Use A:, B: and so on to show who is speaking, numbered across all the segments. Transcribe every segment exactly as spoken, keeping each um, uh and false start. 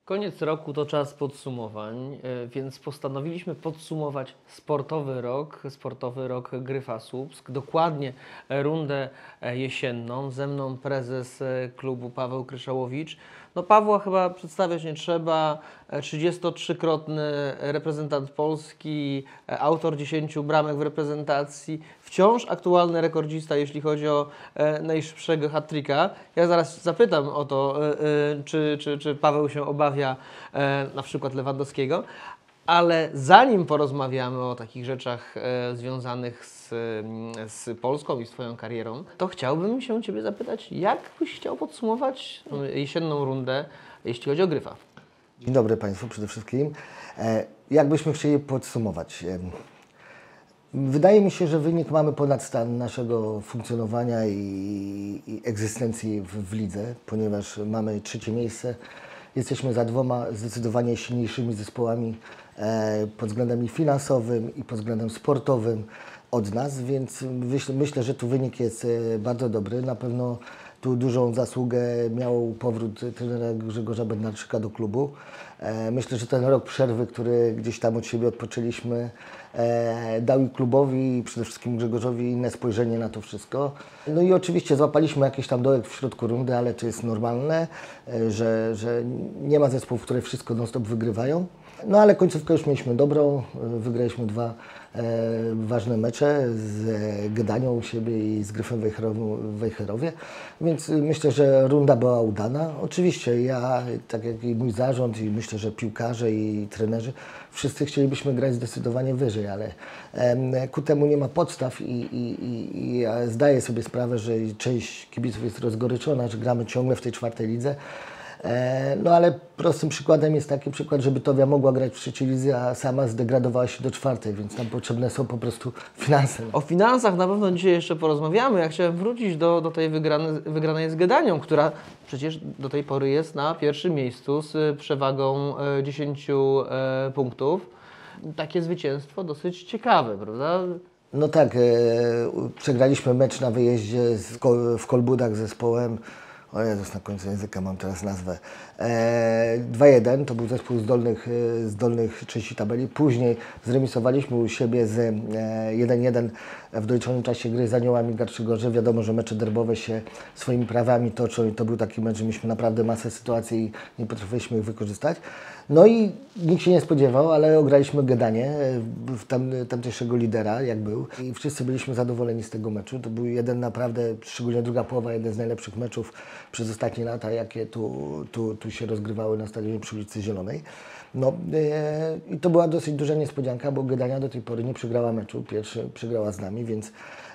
A: Koniec roku to czas podsumowań, e, więc postanowiliśmy podsumować sportowy rok, sportowy rok Gryfa Słupsk, dokładnie e, rundę e, jesienną. Ze mną prezes e, klubu Paweł Kryszałowicz. No Pawła chyba przedstawiać nie trzeba, e, trzydziestotrzykrotny reprezentant Polski, e, autor dziesięciu bramek w reprezentacji, wciąż aktualny rekordzista, jeśli chodzi o e, najszybszego hat-tricka. Ja zaraz zapytam o to, e, e, czy, czy, czy Paweł się obawia e, na przykład Lewandowskiego, ale zanim porozmawiamy o takich rzeczach e, związanych z, mm, z Polską i z Twoją karierą, to chciałbym się Ciebie zapytać, jak byś chciał podsumować no, jesienną rundę, jeśli chodzi o Gryfa?
B: Dzień dobry Państwu przede wszystkim. E, Jak byśmy chcieli podsumować? E, Wydaje mi się, że wynik mamy ponad stan naszego funkcjonowania i, i egzystencji w, w lidze, ponieważ mamy trzecie miejsce. Jesteśmy za dwoma zdecydowanie silniejszymi zespołami e, pod względem i finansowym i pod względem sportowym od nas, więc myśl, myślę, że tu wynik jest e, bardzo dobry. Na pewno tu dużą zasługę miał powrót trenera Grzegorza Bednarczyka do klubu. E, myślę, że ten rok przerwy, który gdzieś tam od siebie odpoczęliśmy, e, dał i klubowi i przede wszystkim Grzegorzowi inne spojrzenie na to wszystko. No i oczywiście złapaliśmy jakiś tam dołek w środku rundy, ale to jest normalne, e, że, że nie ma zespołów, które wszystko non-stop wygrywają. No ale końcówkę już mieliśmy dobrą, wygraliśmy dwa e, ważne mecze z e, Gdanią u siebie i z Gryfem Wejherow- w Wejherowie, więc myślę, że runda była udana. Oczywiście ja, tak jak i mój zarząd i myślę, że piłkarze i trenerzy, wszyscy chcielibyśmy grać zdecydowanie wyżej, ale e, ku temu nie ma podstaw i, i, i, i ja zdaję sobie sprawę, że część kibiców jest rozgoryczona, że gramy ciągle w tej czwartej lidze. No ale prostym przykładem jest taki przykład, że Bytowia mogła grać w trzeciej lidze, a sama zdegradowała się do czwartej, więc tam potrzebne są po prostu finanse.
A: O finansach na pewno dzisiaj jeszcze porozmawiamy. Ja chciałem wrócić do, do tej wygranej, wygranej z Gdanią, która przecież do tej pory jest na pierwszym miejscu z przewagą e, dziesięciu e, punktów. Takie zwycięstwo dosyć ciekawe, prawda?
B: No tak, e, przegraliśmy mecz na wyjeździe z, w Kolbudach z zespołem. O Jezus, na końcu języka mam teraz nazwę. E, dwa jeden, to był zespół z dolnych, z dolnych części tabeli. Później zremisowaliśmy u siebie z e, jeden jeden w doliczonym czasie gry z Aniołami Garczygorze. Wiadomo, że mecze derbowe się swoimi prawami toczą i to był taki mecz, że mieliśmy naprawdę masę sytuacji i nie potrafiliśmy ich wykorzystać. No i nikt się nie spodziewał, ale ograliśmy Gdanię, w tam, tamtejszego lidera, jak był. I wszyscy byliśmy zadowoleni z tego meczu. To był jeden naprawdę, szczególnie druga połowa, jeden z najlepszych meczów przez ostatnie lata, jakie tu, tu, tu się rozgrywały na stadionie przy ulicy Zielonej. No e, i to była dosyć duża niespodzianka, bo Gdania do tej pory nie przegrała meczu. Pierwszy przegrała z nami, więc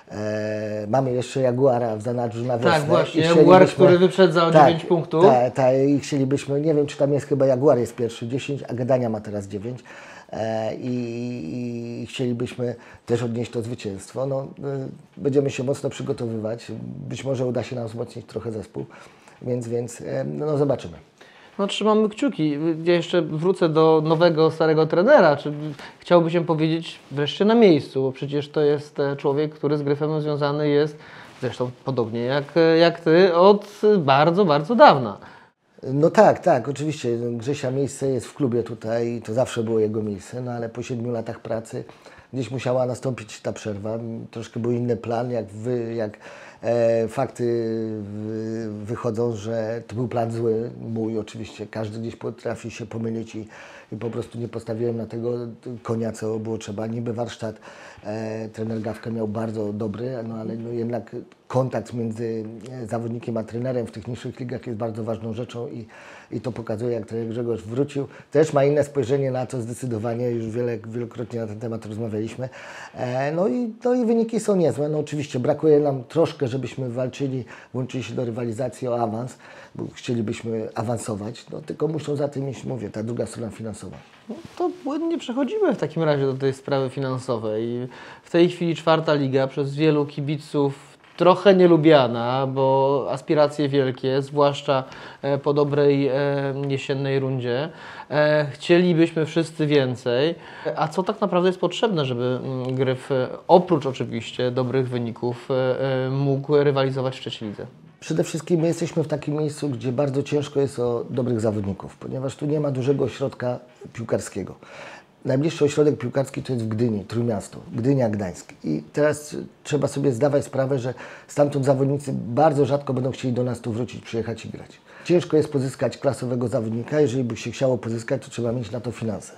B: e, mamy jeszcze Jaguara w zanadrzu na wiosnę.
A: Tak, właśnie, Jaguar, który wyprzedza o
B: tak,
A: dziewięć punktów.
B: Tak, tak, i chcielibyśmy, nie wiem czy tam jest chyba Jaguar jest pierwszy dziesięć, a Gdania ma teraz dziewięć. E, i, I chcielibyśmy też odnieść to zwycięstwo. No, e, będziemy się mocno przygotowywać. Być może uda się nam wzmocnić trochę zespół, więc, więc e, no, zobaczymy.
A: No trzymamy kciuki. Ja jeszcze wrócę do nowego, starego trenera. Czy chciałby się powiedzieć wreszcie na miejscu, bo przecież to jest człowiek, który z Gryfem związany jest, zresztą podobnie jak, jak Ty, od bardzo, bardzo dawna.
B: No tak, tak, oczywiście. Grzesia miejsce jest w klubie tutaj i to zawsze było jego miejsce, no ale po siedmiu latach pracy gdzieś musiała nastąpić ta przerwa. Troszkę był inny plan, jak, wy, jak e, fakty wy, wychodzą, że to był plan zły, mój oczywiście. Każdy gdzieś potrafi się pomylić i, i po prostu nie postawiłem na tego konia, co było trzeba. Niby warsztat e, trener Gawka miał bardzo dobry, no ale no jednak kontakt między zawodnikiem a trenerem w tych niższych ligach jest bardzo ważną rzeczą i, i to pokazuje, jak trener Grzegorz wrócił. Też ma inne spojrzenie na to zdecydowanie, już wiele, wielokrotnie na ten temat rozmawialiśmy. E, no, i, no i wyniki są niezłe. No oczywiście brakuje nam troszkę, żebyśmy walczyli, włączyli się do rywalizacji o awans, bo chcielibyśmy awansować, no tylko muszą za tym iść, mówię, ta druga strona finansowa.
A: No to płynnie przechodzimy w takim razie do tej sprawy finansowej. W tej chwili czwarta liga przez wielu kibiców trochę nielubiana, bo aspiracje wielkie, zwłaszcza po dobrej jesiennej rundzie. Chcielibyśmy wszyscy więcej. A co tak naprawdę jest potrzebne, żeby Gryf, oprócz oczywiście dobrych wyników, mógł rywalizować w trzeciej lidze?
B: Przede wszystkim my jesteśmy w takim miejscu, gdzie bardzo ciężko jest o dobrych zawodników, ponieważ tu nie ma dużego ośrodka piłkarskiego. Najbliższy ośrodek piłkarski to jest w Gdyni, Trójmiasto, Gdynia, Gdańsk. I teraz trzeba sobie zdawać sprawę, że stamtąd zawodnicy bardzo rzadko będą chcieli do nas tu wrócić, przyjechać i grać. Ciężko jest pozyskać klasowego zawodnika, jeżeli by się chciało pozyskać, to trzeba mieć na to finanse.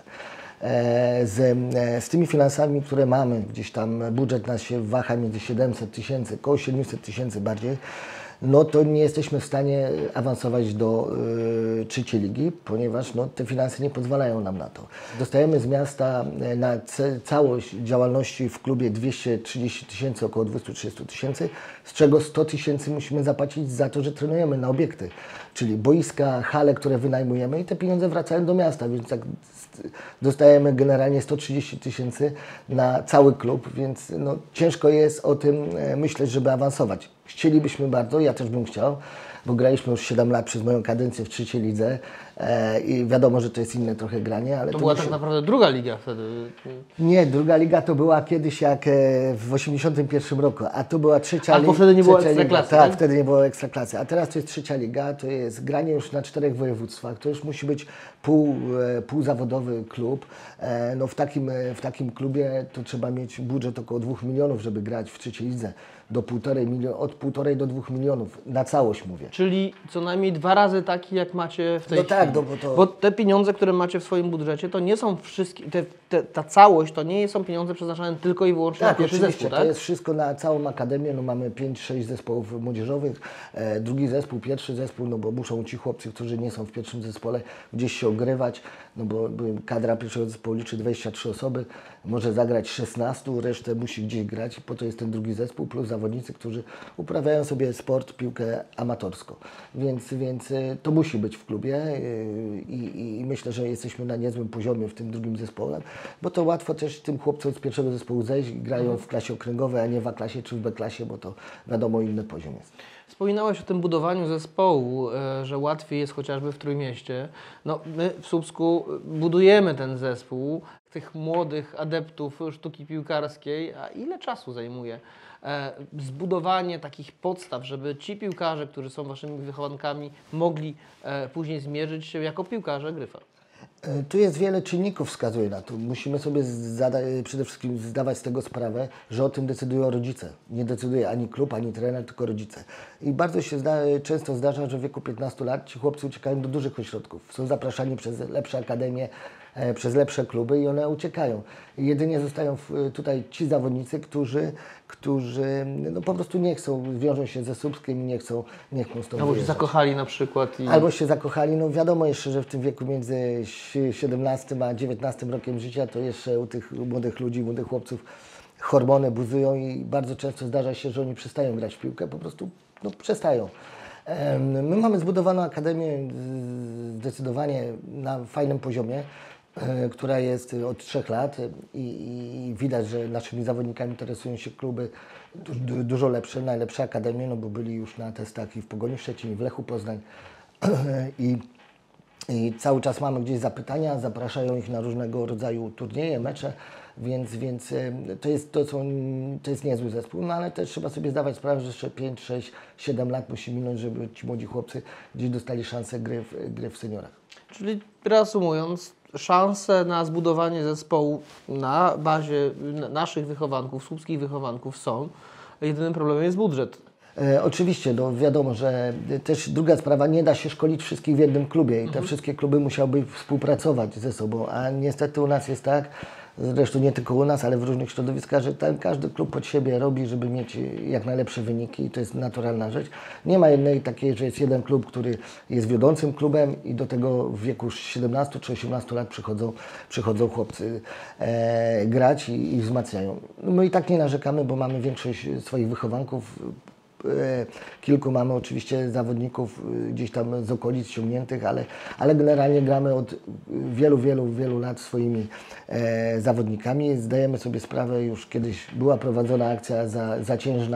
B: Z, z tymi finansami, które mamy, gdzieś tam budżet nas się waha między siedemset tysięcy, około siedemset tysięcy bardziej, no to nie jesteśmy w stanie awansować do y, trzeciej ligi, ponieważ no, te finanse nie pozwalają nam na to. Dostajemy z miasta na ce, całość działalności w klubie dwieście trzydzieści tysięcy, około dwieście trzydzieści tysięcy, z czego sto tysięcy musimy zapłacić za to, że trenujemy na obiekty, czyli boiska, hale, które wynajmujemy i te pieniądze wracają do miasta, więc tak dostajemy generalnie sto trzydzieści tysięcy na cały klub, więc no, ciężko jest o tym myśleć, żeby awansować. Chcielibyśmy bardzo, ja też bym chciał, bo graliśmy już siedem lat przez moją kadencję w trzeciej lidze e, i wiadomo, że to jest inne trochę granie. Ale
A: To,
B: to
A: była
B: musi...
A: tak naprawdę druga liga wtedy.
B: Nie, druga liga to była kiedyś jak e, w osiemdziesiątym pierwszym roku, a to była trzecia liga.
A: A bo wtedy nie było
B: trzecia liga.
A: ekstraklasy,
B: Tak,
A: tak?
B: wtedy nie było ekstraklasy, a teraz to jest trzecia liga, to jest granie już na czterech województwach, to już musi być pół, e, półzawodowy klub. E, no w takim, e, w takim klubie to trzeba mieć budżet około dwóch milionów, żeby grać w trzeciej lidze. Do półtorej milio- od półtorej do dwóch milionów, na całość mówię.
A: Czyli co najmniej dwa razy taki, jak macie w tej
B: No tak,
A: chwili.
B: no bo to-
A: Bo te pieniądze, które macie w swoim budżecie, to nie są wszystkie, te, te, ta całość to nie są pieniądze przeznaczone tylko i wyłącznie
B: Tak,
A: na pierwszy
B: oczywiście,
A: zespół, tak?
B: to jest wszystko na całą akademię, no mamy pięć sześć zespołów młodzieżowych, e, drugi zespół, pierwszy zespół, no bo muszą ci chłopcy, którzy nie są w pierwszym zespole, gdzieś się ogrywać, no bo bo kadra pierwszego zespołu liczy dwadzieścia trzy osoby, może zagrać szesnaście, resztę musi gdzieś grać i po to jest ten drugi zespół, plus zawodnicy, którzy uprawiają sobie sport, piłkę amatorską, więc, więc e, to musi być w klubie e, i, i myślę, że jesteśmy na niezłym poziomie w tym drugim zespole, bo to łatwo też tym chłopcom z pierwszego zespołu zejść, grają w klasie okręgowej, a nie w A-klasie czy w B-klasie, bo to wiadomo inny poziom jest.
A: Wspominałeś o tym budowaniu zespołu, e, że łatwiej jest chociażby w Trójmieście. No, my w Słupsku budujemy ten zespół, tych młodych adeptów sztuki piłkarskiej, a ile czasu zajmuje e, zbudowanie takich podstaw, żeby ci piłkarze, którzy są waszymi wychowankami, mogli e, później zmierzyć się jako piłkarze Gryfa?
B: Tu jest wiele czynników, wskazuje na to. Musimy sobie zada przede wszystkim zdawać z tego sprawę, że o tym decydują rodzice. Nie decyduje ani klub, ani trener, tylko rodzice. I bardzo się zda często zdarza, że w wieku piętnastu lat ci chłopcy uciekają do dużych ośrodków. Są zapraszani przez lepsze akademie, e, przez lepsze kluby i one uciekają. I jedynie zostają w, tutaj ci zawodnicy, którzy, którzy no, po prostu nie chcą, wiążą się ze Słupskiem i nie chcą, nie chcą stąd
A: Albo się
B: wyjeżdżać.
A: zakochali na przykład i...
B: Albo się zakochali, no wiadomo jeszcze, że w tym wieku między siedemnastym a dziewiętnastym rokiem życia to jeszcze u tych młodych ludzi, młodych chłopców hormony buzują i bardzo często zdarza się, że oni przestają grać w piłkę, po prostu no, przestają. Em, My mamy zbudowaną akademię z- zdecydowanie na fajnym poziomie, e, która jest od trzech lat i, i widać, że naszymi zawodnikami interesują się kluby du, du, dużo lepsze, najlepsze akademie, no bo byli już na testach i w Pogoni Szczecin, i w Lechu Poznań i i cały czas mamy gdzieś zapytania, zapraszają ich na różnego rodzaju turnieje, mecze, więc, więc e, to, jest, to, są, to jest niezły zespół, no ale też trzeba sobie zdawać sprawę, że jeszcze pięć, sześć, siedem lat musi minąć, żeby ci młodzi chłopcy gdzieś dostali szansę gry w, gry w seniorach.
A: Czyli reasumując, szanse na zbudowanie zespołu na bazie n- naszych wychowanków, słupskich wychowanków są. Jedynym problemem jest budżet.
B: E, oczywiście, no wiadomo, że też druga sprawa, nie da się szkolić wszystkich w jednym klubie i te wszystkie kluby musiałyby współpracować ze sobą, a niestety u nas jest tak, zresztą nie tylko u nas, ale w różnych środowiskach, że tam każdy klub pod siebie robi, żeby mieć jak najlepsze wyniki i to jest naturalna rzecz. Nie ma jednej takiej, że jest jeden klub, który jest wiodącym klubem i do tego w wieku siedemnastu czy osiemnastu lat przychodzą, przychodzą chłopcy e, grać i, i wzmacniają. My i tak nie narzekamy, bo mamy większość swoich wychowanków. E, Kilku mamy oczywiście zawodników e, gdzieś tam z okolic ściągniętych, ale, ale generalnie gramy od wielu, wielu, wielu lat swoimi e, zawodnikami. Zdajemy sobie sprawę, już kiedyś była prowadzona akcja za, zaciężna,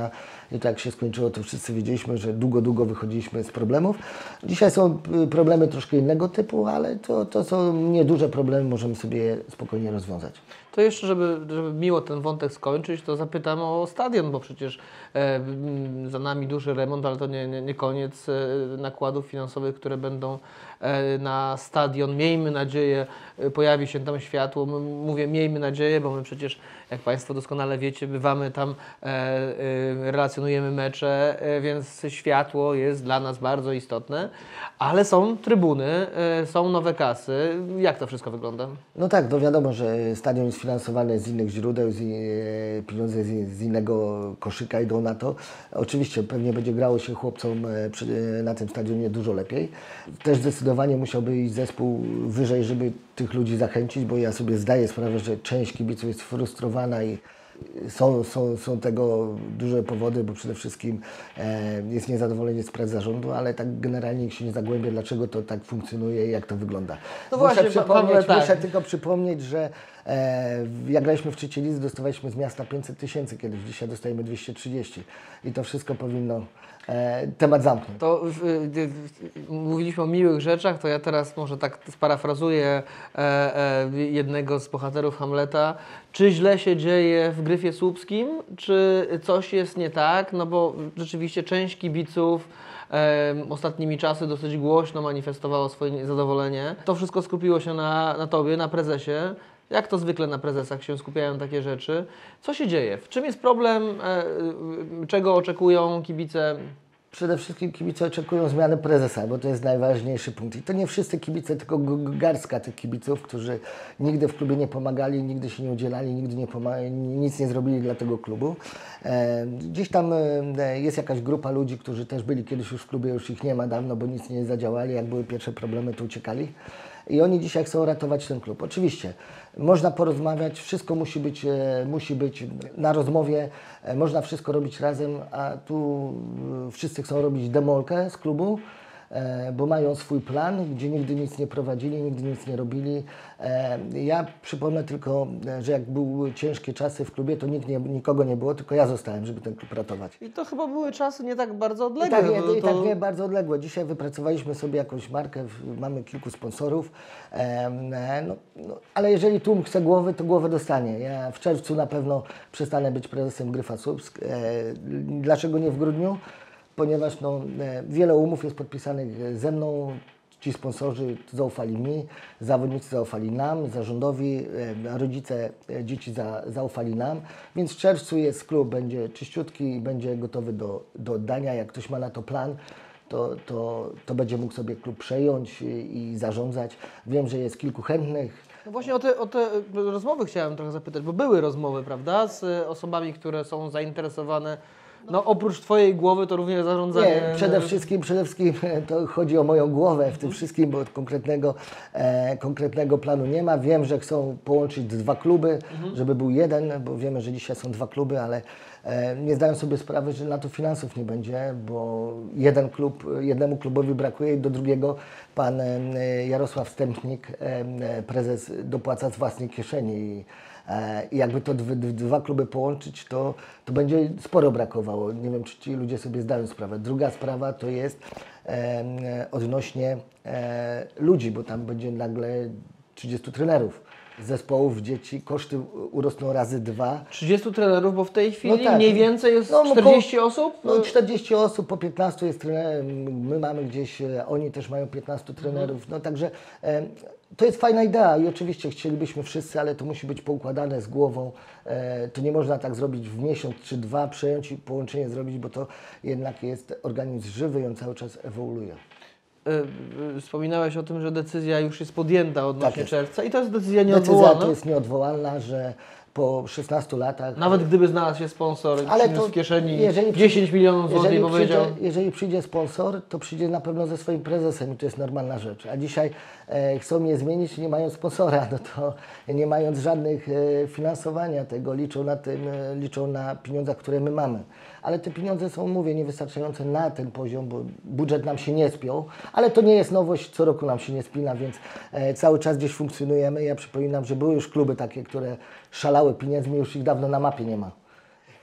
B: i tak się skończyło, to wszyscy wiedzieliśmy, że długo, długo wychodziliśmy z problemów. Dzisiaj są y, problemy troszkę innego typu, ale to, to są nieduże problemy, możemy sobie je spokojnie rozwiązać.
A: To jeszcze, żeby, żeby miło ten wątek skończyć, to zapytam o stadion, bo przecież e, m, za nami duży remont, ale to nie, nie, nie koniec e, nakładów finansowych, które będą e, na stadion. Miejmy nadzieję, e, pojawi się tam światło. M- Mówię miejmy nadzieję, bo my przecież, jak Państwo doskonale wiecie, bywamy tam, e, e, relacjonujemy mecze, e, więc światło jest dla nas bardzo istotne, ale są trybuny, e, są nowe kasy. Jak to wszystko wygląda?
B: No tak, to wiadomo, że stadion jest finansowany z innych źródeł, z, e, pieniądze z, z innego koszyka idą na to. Oczywiście pewnie będzie grało się chłopcom e, przy, e, na tym stadionie dużo lepiej. Też zdecydowanie musiałby iść zespół wyżej, żeby tych ludzi zachęcić, bo ja sobie zdaję sprawę, że część kibiców jest frustrowana i są, są, są tego duże powody, bo przede wszystkim e, jest niezadowolenie z prac zarządu, ale tak generalnie nikt się nie zagłębia, dlaczego to tak funkcjonuje i jak to wygląda.
A: No
B: muszę,
A: właśnie,
B: przypomnieć,
A: Pawle, tak.
B: muszę tylko przypomnieć, że e, jak graliśmy w trzeciej lidze, dostawaliśmy z miasta pięćset tysięcy kiedyś, dzisiaj dostajemy dwieście trzydzieści i to wszystko powinno e, temat zamknąć.
A: To w, w, w, mówiliśmy o miłych rzeczach, to ja teraz może tak sparafrazuję e, e, jednego z bohaterów Hamleta. Czy źle się dzieje w Gryfie Słupskim? Czy coś jest nie tak? No bo rzeczywiście część kibiców e, ostatnimi czasy dosyć głośno manifestowało swoje niezadowolenie. To wszystko skupiło się na, na Tobie, na prezesie. Jak to zwykle na prezesach się skupiają takie rzeczy. Co się dzieje? W czym jest problem? E, czego oczekują kibice?
B: Przede wszystkim kibice oczekują zmiany prezesa, bo to jest najważniejszy punkt. I to nie wszyscy kibice, tylko g- g- garstka tych kibiców, którzy nigdy w klubie nie pomagali, nigdy się nie udzielali, nigdy nie pomagali, nic nie zrobili dla tego klubu. E, gdzieś tam e, jest jakaś grupa ludzi, którzy też byli kiedyś już w klubie, już ich nie ma dawno, bo nic nie zadziałali. Jak były pierwsze problemy, to uciekali. I oni dzisiaj chcą ratować ten klub. Oczywiście można porozmawiać, wszystko musi być, e, musi być na rozmowie, e, można wszystko robić razem, a tu e, wszyscy chcą robić demolkę z klubu, e, bo mają swój plan, gdzie nigdy nic nie prowadzili, nigdy nic nie robili. E, ja przypomnę tylko, e, że jak były ciężkie czasy w klubie, to nikt nie, nikogo nie było, tylko ja zostałem, żeby ten klub ratować.
A: I to chyba były czasy nie tak bardzo
B: I
A: odległe.
B: tak,
A: bo
B: nie, i
A: to...
B: tak nie bardzo odległe. Dzisiaj wypracowaliśmy sobie jakąś markę, w- mamy kilku sponsorów, em, e, no, no, ale jeżeli tłum chce głowy, to głowę dostanie. Ja w czerwcu na pewno przestanę być prezesem Gryfa Słupsk. E, dlaczego nie w grudniu? Ponieważ no, e, wiele umów jest podpisanych ze mną. Ci sponsorzy zaufali mi, zawodnicy zaufali nam, zarządowi, e, rodzice e, dzieci za, zaufali nam, więc w czerwcu jest klub, będzie czyściutki i będzie gotowy do, do oddania. Jak ktoś ma na to plan, to, to, to będzie mógł sobie klub przejąć i, i zarządzać. Wiem, że jest kilku chętnych.
A: No właśnie o te, o te rozmowy chciałem trochę zapytać, bo były rozmowy, prawda, z e, osobami, które są zainteresowane. No oprócz Twojej głowy to również zarządzanie...
B: Nie, przede wszystkim, przede wszystkim to chodzi o moją głowę w tym wszystkim, bo konkretnego, e, konkretnego planu nie ma. Wiem, że chcą połączyć dwa kluby, żeby był jeden, bo wiemy, że dzisiaj są dwa kluby, ale e, nie zdają sobie sprawy, że na to finansów nie będzie, bo jeden klub, jednemu klubowi brakuje i do drugiego pan e, Jarosław Stępnik, e, prezes, dopłaca z własnej kieszeni. I, I jakby to dwa, dwa kluby połączyć, to, to będzie sporo brakowało. Nie wiem, czy ci ludzie sobie zdają sprawę. Druga sprawa to jest e, odnośnie e, ludzi, bo tam będzie nagle trzydziestu trenerów, zespołów, dzieci, koszty urosną razy dwa.
A: trzydziestu trenerów, bo w tej chwili
B: No tak.
A: mniej więcej jest
B: No, no,
A: czterdzieści osób?
B: No czterdzieści osób, po piętnastu jest trenerem, my mamy gdzieś, e, oni też mają piętnastu trenerów, no także e, to jest fajna idea i oczywiście chcielibyśmy wszyscy, ale to musi być poukładane z głową, e, to nie można tak zrobić w miesiąc czy dwa, przejąć i połączenie zrobić, bo to jednak jest organizm żywy i on cały czas ewoluuje.
A: Y, y, Wspominałeś o tym, że decyzja już jest podjęta odnośnie
B: Tak jest.
A: czerwca i to jest decyzja
B: Decyzja
A: nieodwołalna.
B: to jest nieodwołalna, że po szesnastu latach...
A: Nawet gdyby znalazł się sponsor,
B: Ale
A: przyniósł
B: to
A: w kieszeni
B: jeżeli
A: dziesięć milionów złotych i
B: jeżeli
A: powiedział...
B: przyjdzie, jeżeli przyjdzie sponsor, to przyjdzie na pewno ze swoim prezesem i to jest normalna rzecz. A dzisiaj e, chcą mnie zmienić nie mając sponsora, no to nie mając żadnych e, finansowania tego, liczą na tym, e, liczą na pieniądzach, które my mamy. Ale te pieniądze są, mówię, niewystarczające na ten poziom, bo budżet nam się nie spiął, ale to nie jest nowość, co roku nam się nie spina, więc e, cały czas gdzieś funkcjonujemy. Ja przypominam, że były już kluby takie, które szalały pieniędzmi, już ich dawno na mapie nie ma.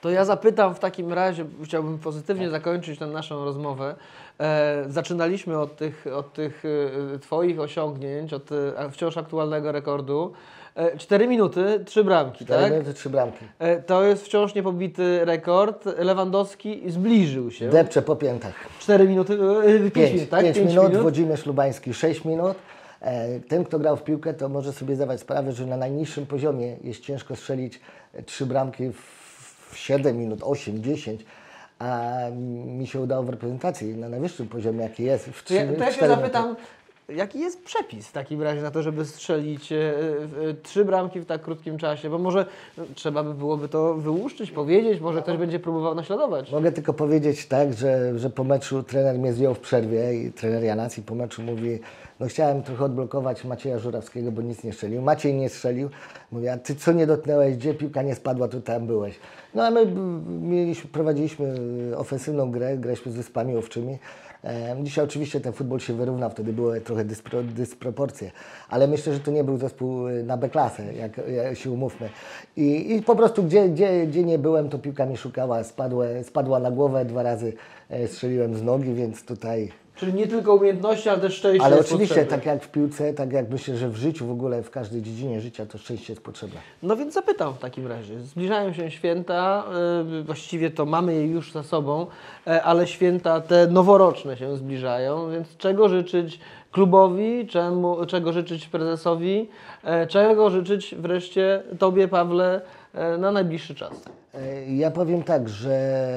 A: To ja zapytam w takim razie, chciałbym pozytywnie zakończyć tę naszą rozmowę. E, zaczynaliśmy od tych, od tych e, Twoich osiągnięć, od e, wciąż aktualnego rekordu. E, cztery minuty, trzy bramki,
B: Cztery
A: tak?
B: minuty, trzy bramki.
A: E, to jest wciąż niepobity rekord. Lewandowski zbliżył się.
B: Depcze po piętach.
A: cztery minuty, e, pięć
B: pięć
A: minut, tak?
B: pięć
A: pięć
B: minut,
A: minut.
B: Włodzimierz Lubański sześć minut. E, Ten, kto grał w piłkę, to może sobie zdawać sprawę, że na najniższym poziomie jest ciężko strzelić e, trzy bramki w siedem minut, osiem, dziesięć. A mi się udało w reprezentacji na najwyższym poziomie, jaki jest. W
A: To ja,
B: trzy-
A: to ja się
B: cztery minuty.
A: zapytam, jaki jest przepis w takim razie na to, żeby strzelić e, e, trzy bramki w tak krótkim czasie? Bo może no, trzeba by byłoby to wyłuszczyć, powiedzieć, może ktoś będzie próbował naśladować.
B: Mogę tylko powiedzieć tak, że, że po meczu trener mnie zdjął w przerwie i trener Janacji po meczu mówi, no chciałem trochę odblokować Macieja Żurawskiego, bo nic nie strzelił. Maciej nie strzelił. Mówi, a ty co nie dotknęłeś, gdzie piłka nie spadła, to tam byłeś. No a my mieliśmy, prowadziliśmy ofensywną grę, graliśmy z Wyspami Owczymi. E, Dzisiaj oczywiście ten futbol się wyrównał, wtedy były trochę dyspro, dysproporcje, ale myślę, że to nie był zespół na B-klasę, jak, jak się umówmy. I, i po prostu gdzie, gdzie, gdzie nie byłem, to piłka mi szukała, spadła, spadła na głowę, dwa razy e, strzeliłem z nogi, więc tutaj...
A: Czyli nie tylko umiejętności, ale też szczęście
B: Ale
A: jest
B: oczywiście,
A: potrzebne.
B: tak jak w piłce, tak jak myślę, że w życiu w ogóle, w każdej dziedzinie życia, to szczęście jest potrzebne.
A: No więc zapytam w takim razie. Zbliżają się święta, y, właściwie to mamy je już za sobą, e, ale święta te noworoczne się zbliżają, więc czego życzyć klubowi, czemu, czego życzyć prezesowi, e, czego życzyć wreszcie Tobie, Pawle, e, na najbliższy czas?
B: E, Ja powiem tak, że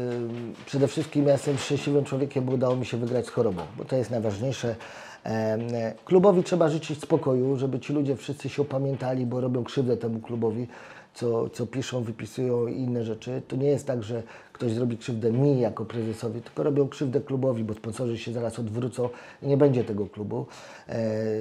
B: y, przede wszystkim ja jestem szczęśliwym człowiekiem, bo udało mi się wygrać z chorobą, bo to jest najważniejsze. E, e, Klubowi trzeba życzyć spokoju, żeby ci ludzie wszyscy się opamiętali, bo robią krzywdę temu klubowi, co, co piszą, wypisują i inne rzeczy. To nie jest tak, że ktoś zrobi krzywdę mi jako prezesowi, tylko robią krzywdę klubowi, bo sponsorzy się zaraz odwrócą i nie będzie tego klubu. E,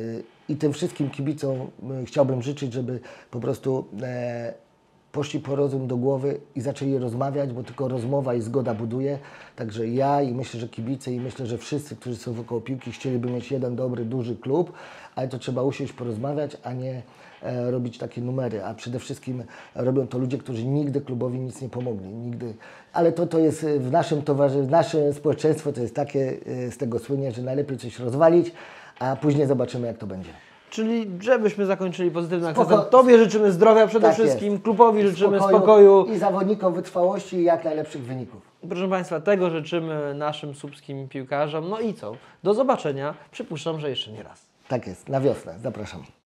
B: I tym wszystkim kibicom y, chciałbym życzyć, żeby po prostu e, poszli po rozum do głowy i zaczęli rozmawiać, bo tylko rozmowa i zgoda buduje. Także ja i myślę, że kibice i myślę, że wszyscy, którzy są wokoło piłki, chcieliby mieć jeden dobry, duży klub, ale to trzeba usiąść, porozmawiać, a nie e, robić takie numery. A przede wszystkim robią to ludzie, którzy nigdy klubowi nic nie pomogli. Nigdy. Ale to, to jest w naszym towarzystwie, nasze społeczeństwo to jest takie, e, z tego słynie, że najlepiej coś rozwalić, a później zobaczymy, jak to będzie.
A: Czyli żebyśmy zakończyli pozytywnym
B: Spoko-
A: akcentem. Tobie życzymy zdrowia przede
B: Tak jest.
A: wszystkim, klubowi życzymy spokoju.
B: I zawodnikom wytrwałości i jak najlepszych wyników.
A: Proszę Państwa, tego życzymy naszym słupskim piłkarzom. No i co? Do zobaczenia. Przypuszczam, że jeszcze nie raz.
B: Tak jest, na wiosnę. Zapraszam.